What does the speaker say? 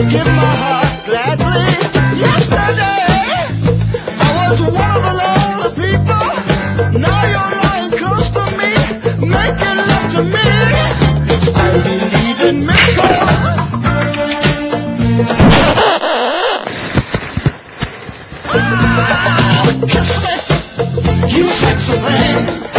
give my heart gladly. Yesterday, I was one of the lonely people. Now you're lying close to me, making love to me. I believe in miracles. Kiss me, you sexy thing.